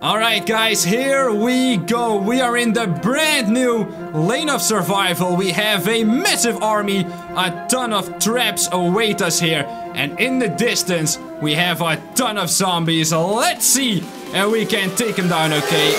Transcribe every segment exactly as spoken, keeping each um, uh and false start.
Alright guys, here we go. We are in the brand new Lane of Survival. We have a massive army, a ton of traps await us here. And in the distance, we have a ton of zombies. Let's see, and we can take them down, okay?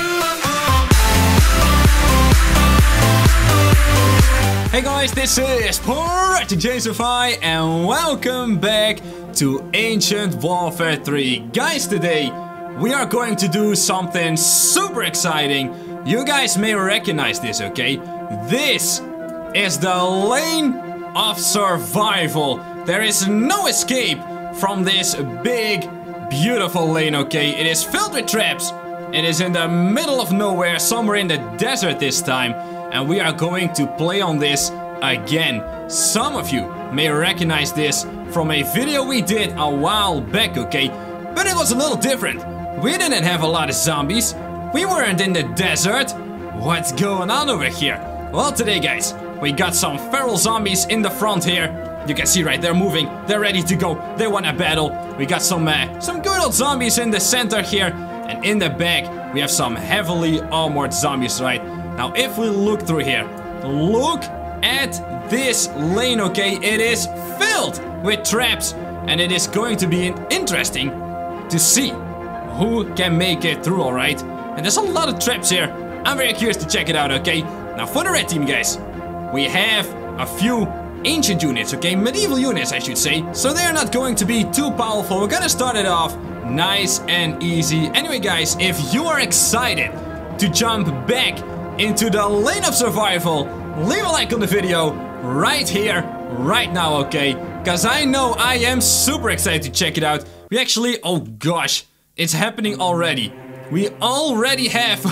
Hey guys, this is ProjectJamesify and welcome back to Ancient Warfare three. Guys, today we are going to do something super exciting. You guys may recognize this, okay? This is the Lane of Survival. There is no escape from this big, beautiful lane, okay? It is filled with traps. It is in the middle of nowhere, somewhere in the desert this time. And we are going to play on this again. Some of you may recognize this from a video we did a while back, okay? But it was a little different. We didn't have a lot of zombies. We weren't in the desert. What's going on over here? Well, today, guys, we got some feral zombies in the front here. You can see right, they're moving. They're ready to go. They want to battle. We got some uh, some good old zombies in the center here. And in the back, we have some heavily armored zombies, right? Now, if we look through here, look at this lane, okay? It is filled with traps. And it is going to be interesting to see who can make it through, alright? And there's a lot of traps here. I'm very curious to check it out, okay? Now, for the red team, guys, we have a few ancient units, okay? Medieval units, I should say. So they're not going to be too powerful. We're gonna start it off nice and easy. Anyway, guys, if you are excited to jump back into the Lane of Survival, leave a like on the video right here, right now, okay? Because I know I am super excited to check it out. We actually, oh gosh, it's happening already. We already have,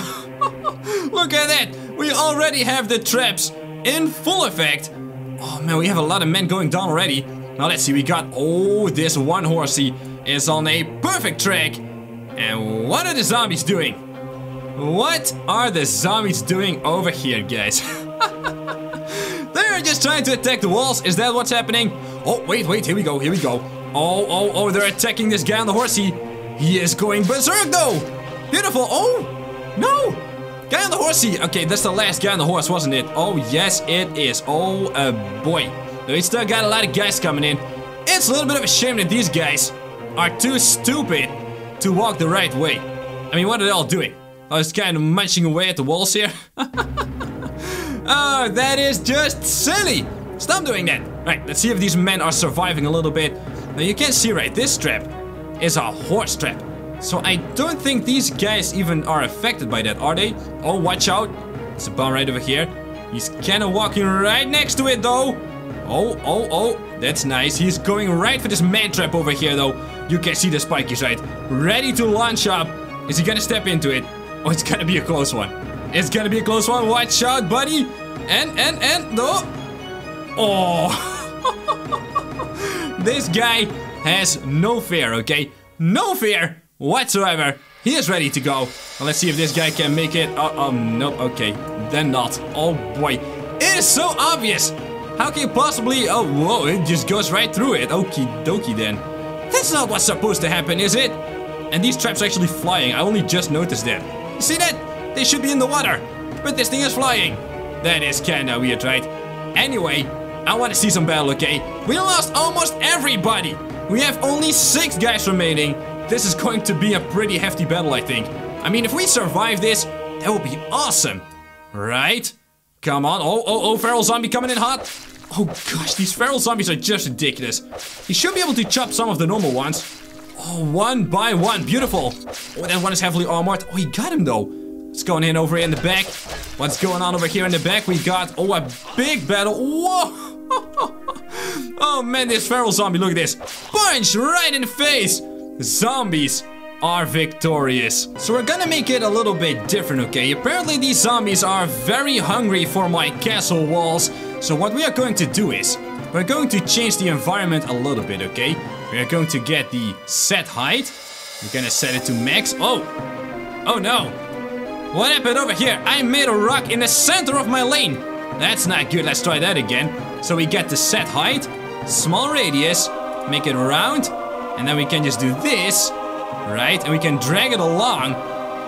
look at that. We already have the traps in full effect. Oh man, we have a lot of men going down already. Now let's see, we got, oh, this one horsey is on a perfect track. And what are the zombies doing? What are the zombies doing over here, guys? They're just trying to attack the walls. Is that what's happening? Oh, wait, wait, here we go, here we go. Oh, oh, oh, they're attacking this guy on the horsey. He is going berserk though. Beautiful. Oh, no. Guy on the horsey. Okay, that's the last guy on the horse, wasn't it? Oh, yes, it is. Oh, uh, boy. We still got a lot of guys coming in. It's a little bit of a shame that these guys are too stupid to walk the right way. I mean, what are they all doing? I was kind of munching away at the walls here. Oh, that is just silly. Stop doing that. Right, let's see if these men are surviving a little bit. Now, you can see, right, this trap is a horse trap. So I don't think these guys even are affected by that, are they? Oh, watch out. There's a bomb right over here. He's kind of walking right next to it, though. Oh, oh, oh. That's nice. He's going right for this man trap over here, though. You can see the spikies, right? Ready to launch up. Is he gonna step into it? Oh, it's gonna be a close one. It's gonna be a close one. Watch out, buddy. And, and, and, no. Oh. This guy has no fear, okay? No fear whatsoever. He is ready to go. Well, let's see if this guy can make it. Oh, um, nope, okay. Then not. Oh, boy. It is so obvious. How can you possibly... Oh, whoa, it just goes right through it. Okie dokie, then. That's not what's supposed to happen, is it? And these traps are actually flying. I only just noticed that. You see that? They should be in the water. But this thing is flying. That is kinda weird, right? Anyway, I want to see some battle, okay? We lost almost everybody. We have only six guys remaining. This is going to be a pretty hefty battle, I think. I mean, if we survive this, that would be awesome. Right? Come on. Oh, oh, oh, feral zombie coming in hot. Oh, gosh, these feral zombies are just ridiculous. You should be able to chop some of the normal ones. Oh, one by one. Beautiful. Oh, that one is heavily armored. Oh, he got him, though. What's going in over here in the back? What's going on over here in the back? We got, oh, a big battle. Whoa. Oh, man, this feral zombie. Look at this. Punch right in the face. Zombies are victorious. So we're gonna make it a little bit different, okay? Apparently these zombies are very hungry for my castle walls. So what we are going to do is, we're going to change the environment a little bit, okay? We are going to get the set height. We're gonna set it to max. Oh, oh no. What happened over here? I made a rock in the center of my lane. That's not good. Let's try that again. So we get the set height, small radius, make it round, and then we can just do this, right? And we can drag it along.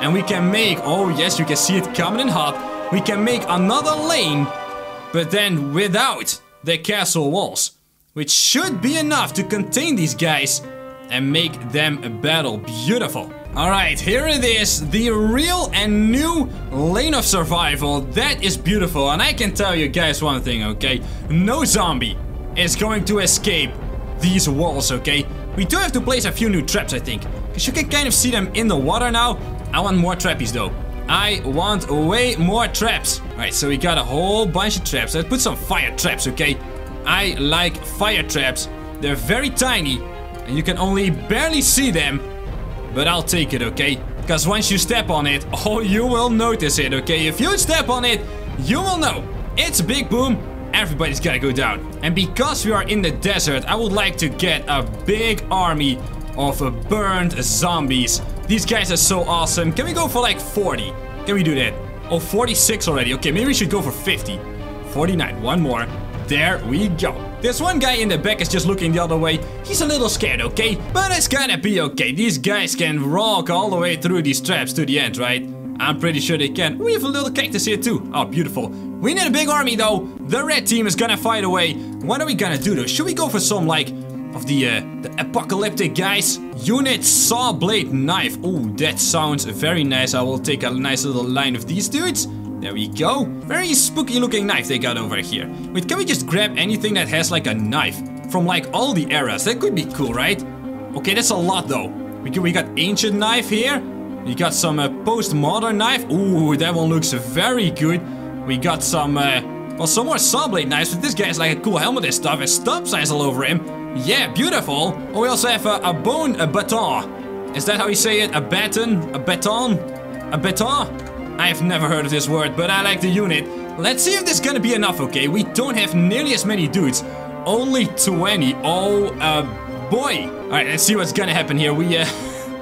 And we can make, oh yes, you can see it coming in hot. We can make another lane, but then without the castle walls, which should be enough to contain these guys and make them battle. Beautiful. Alright, here it is, the real and new lane of survival. That is beautiful, and I can tell you guys one thing, okay? No zombie is going to escape these walls, okay? We do have to place a few new traps, I think, because you can kind of see them in the water now. I want more trappies though. I want way more traps. Alright, so we got a whole bunch of traps. Let's put some fire traps, okay? I like fire traps. They're very tiny, and you can only barely see them. But I'll take it, okay? Because once you step on it, oh, you will notice it, okay? If you step on it, you will know. It's a big boom. Everybody's gotta go down. And because we are in the desert, I would like to get a big army of uh, burned zombies. These guys are so awesome. Can we go for like forty? Can we do that? Oh, forty-six already. Okay, maybe we should go for fifty. forty-nine, one more. There we go. This one guy in the back is just looking the other way. He's a little scared, okay? But it's gonna be okay. These guys can walk all the way through these traps to the end, right? I'm pretty sure they can. We have a little cactus here too. Oh, beautiful. We need a big army though. The red team is gonna fight away. What are we gonna do though? Should we go for some like of the uh, the apocalyptic guys? Unit saw blade knife. Oh, that sounds very nice. I will take a nice little line of these dudes. There we go. Very spooky looking knife they got over here. Wait, can we just grab anything that has like a knife from like all the eras? That could be cool, right? Okay, that's a lot though. We, we got ancient knife here. We got some uh, post-modern knife. Ooh, that one looks very good. We got some, uh, well, some more saw blade knives. But this guy has like a cool helmet and stuff. And stop signs all over him. Yeah, beautiful. Oh, we also have a, a bone, a baton. Is that how you say it? A baton? A baton? A baton? I have never heard of this word, but I like the unit. Let's see if this is gonna be enough, okay? We don't have nearly as many dudes. Only twenty. Oh, uh, boy. Alright, let's see what's gonna happen here. We, uh...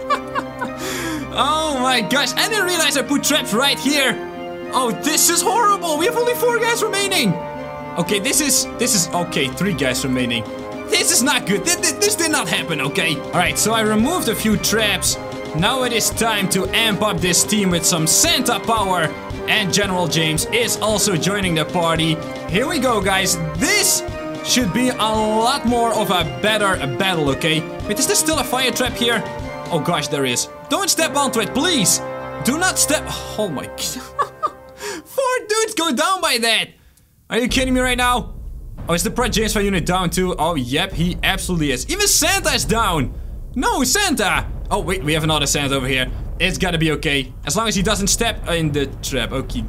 oh my gosh, I didn't realize I put traps right here. Oh, this is horrible. We have only four guys remaining. Okay, this is... This is... Okay, three guys remaining. This is not good. This, this, this did not happen, okay? Alright, so I removed a few traps. Now it is time to amp up this team with some Santa power. And General James is also joining the party. Here we go, guys. This should be a lot more of a better a battle, okay? Wait, is there still a fire trap here? Oh gosh, there is. Don't step onto it, please. Do not step... Oh my god. Four dudes go down by that. Are you kidding me right now? Oh, is the Project James five unit down too? Oh, yep, he absolutely is. Even Santa is down. No, Santa. Oh, wait, we have another Santa over here. It's gotta be okay. As long as he doesn't step in the trap. Okay.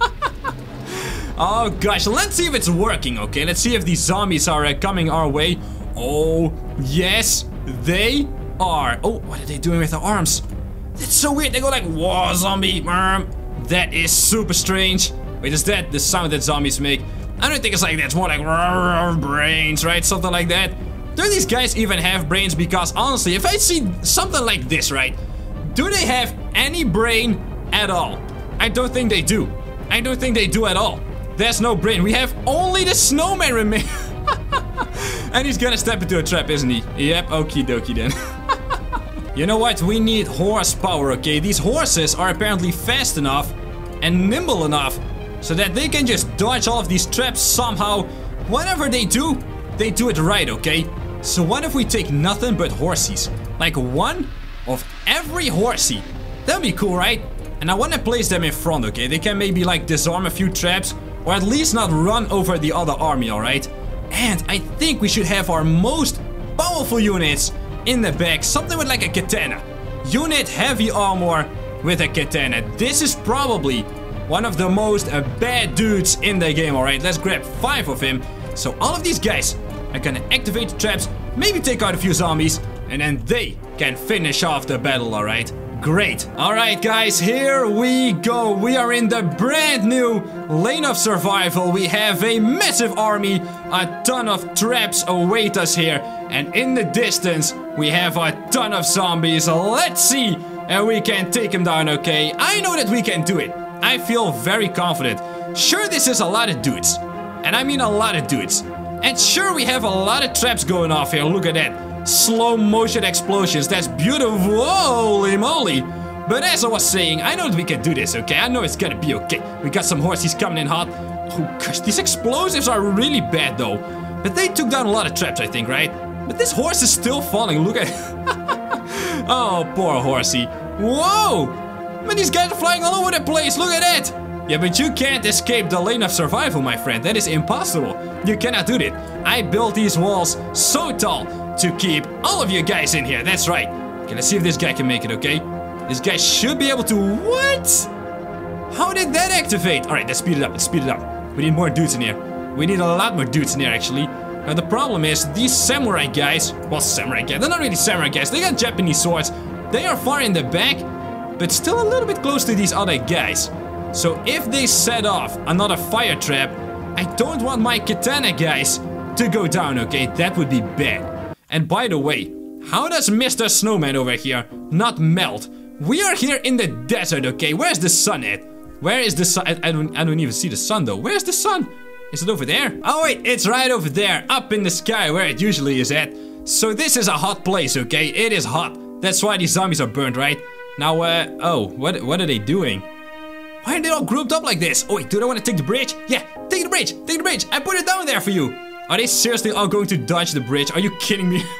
Oh, gosh. Let's see if it's working, okay? Let's see if these zombies are uh, coming our way. Oh, yes, they are. Oh, what are they doing with their arms? That's so weird. They go like, whoa, zombie. That is super strange. Wait, is that the sound that zombies make? I don't think it's like that. It's more like brains, right? Something like that. Do these guys even have brains? Because honestly, if I see something like this, right? Do they have any brain at all? I don't think they do. I don't think they do at all. There's no brain. We have only the snowman remain. And he's gonna step into a trap, isn't he? Yep, okie dokie then. You know what? We need horsepower, okay? These horses are apparently fast enough and nimble enough so that they can just dodge all of these traps somehow. Whatever they do, they do it right, okay? So what if we take nothing but horsies? Like one of every horsey. That'd be cool, right? And I want to place them in front, okay? They can maybe like disarm a few traps or at least not run over the other army, alright? And I think we should have our most powerful units in the back. Something with like a katana. Unit heavy armor with a katana. This is probably one of the most uh, bad dudes in the game, alright? Let's grab five of him. So all of these guys are gonna activate the traps, maybe take out a few zombies, and then they can finish off the battle, alright? Great. Alright guys, here we go. We are in the brand new lane of survival. We have a massive army, a ton of traps await us here, and in the distance we have a ton of zombies. Let's see if we can take them down, okay? I know that we can do it. I feel very confident. Sure, this is a lot of dudes, and I mean a lot of dudes. And sure, we have a lot of traps going off here. Look at that. Slow motion explosions. That's beautiful. Holy moly. But as I was saying, I know that we can do this, okay? I know it's gonna be okay. We got some horses coming in hot. Oh gosh, these explosives are really bad though. But they took down a lot of traps, I think, right? But this horse is still falling. Look at oh, poor horsey. Whoa! Man, these guys are flying all over the place. Look at that! Yeah, but you can't escape the lane of survival, my friend. That is impossible. You cannot do that. I built these walls so tall to keep all of you guys in here. That's right. Okay, let's see if this guy can make it, okay? This guy should be able to... What? How did that activate? Alright, let's speed it up. Let's speed it up. We need more dudes in here. We need a lot more dudes in here, actually. Now, the problem is, these samurai guys... Well, samurai guys. They're not really samurai guys. They got Japanese swords. They are far in the back, but still a little bit close to these other guys. So, if they set off another fire trap, I don't want my katana guys to go down, okay? That would be bad. And by the way, how does Mister Snowman over here not melt? We are here in the desert, okay? Where's the sun at? Where is the sun? I, I, don't, I don't even see the sun, though. Where's the sun? Is it over there? Oh, wait, it's right over there, up in the sky, where it usually is at. So this is a hot place, okay? It is hot. That's why these zombies are burned, right? Now, uh, oh, what, what are they doing? Why are they all grouped up like this? Oh, wait, do I want to take the bridge? Yeah, take the bridge, take the bridge. I put it down there for you. Are they seriously all going to dodge the bridge? Are you kidding me?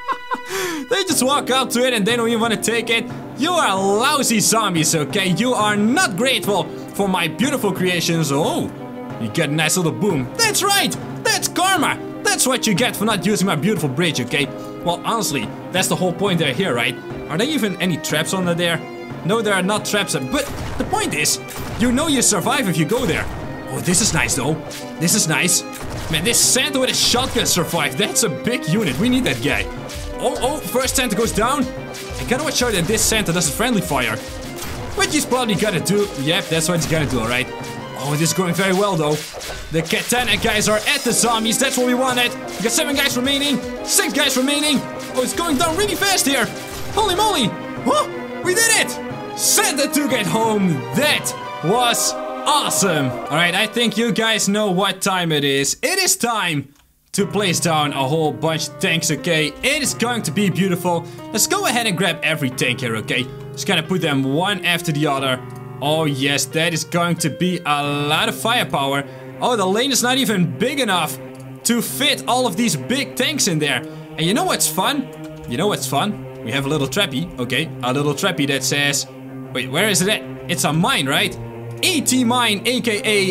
They just walk up to it and they don't even want to take it. You are lousy zombies, okay? You are not grateful for my beautiful creations. Oh, you get a nice little boom. That's right. That's karma. That's what you get for not using my beautiful bridge, okay? Well, honestly, that's the whole point they're here, right? Are there even any traps under there? No, there are not traps. But the point is, you know you survive if you go there. Oh, this is nice, though. This is nice. Man, this Santa with a shotgun survived. That's a big unit. We need that guy. Oh, oh, first Santa goes down. I gotta watch out that this Santa doesn't friendly fire. What he's probably gonna do. Yep, that's what he's gonna do, alright. Oh, this is going very well, though. The katana guys are at the zombies. That's what we wanted. We got seven guys remaining. Six guys remaining. Oh, it's going down really fast here. Holy moly. Huh? We did it. Santa took it home. That was awesome. Alright, I think you guys know what time it is. It is time to place down a whole bunch of tanks, okay? It is going to be beautiful. Let's go ahead and grab every tank here, okay? Just gonna put them one after the other. Oh yes, that is going to be a lot of firepower. Oh, the lane is not even big enough to fit all of these big tanks in there. And you know what's fun? You know what's fun? We have a little trappy, okay? A little trappy that says... Wait, where is it at? It's a mine, right? AT mine, aka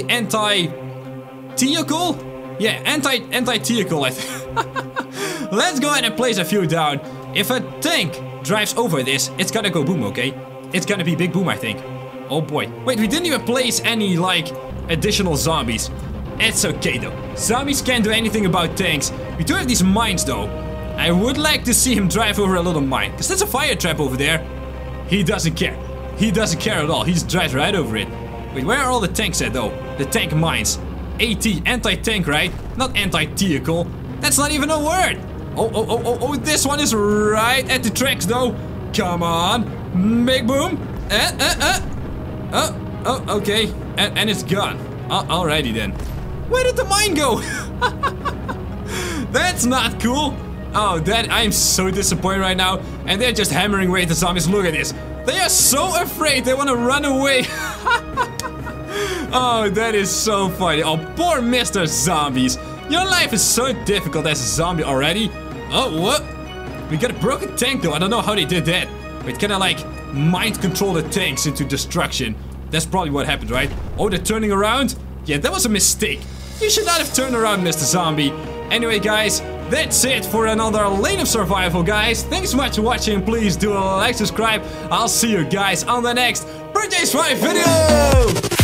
anti-teacle? Yeah, anti anti-teacle, I think. Let's go ahead and place a few down. If a tank drives over this, it's gonna go boom, okay? It's gonna be big boom, I think. Oh boy. Wait, we didn't even place any, like, additional zombies. It's okay, though. Zombies can't do anything about tanks. We do have these mines, though. I would like to see him drive over a little mine. Because that's a fire trap over there. He doesn't care. He doesn't care at all. He just drives right over it. Wait, where are all the tanks at, though? The tank mines. AT, anti-tank, right? Not anti-teacle. That's not even a word. Oh, oh, oh, oh, oh, this one is right at the tracks, though. Come on. Big boom. Uh, uh, uh. Oh, oh, okay. And, and it's gone. Uh, alrighty then. Where did the mine go? That's not cool. Oh, that, I'm so disappointed right now. And they're just hammering away at the zombies. Look at this. They are so afraid. They want to run away. Oh, that is so funny. Oh, poor Mister Zombies. Your life is so difficult as a zombie already. Oh, what? We got a broken tank, though. I don't know how they did that. Wait, can I, like, mind control the tanks into destruction? That's probably what happened, right? Oh, they're turning around? Yeah, that was a mistake. You should not have turned around, Mister Zombie. Anyway, guys, that's it for another Lane of Survival, guys. Thanks so much for watching. Please do like, subscribe. I'll see you guys on the next Project five video.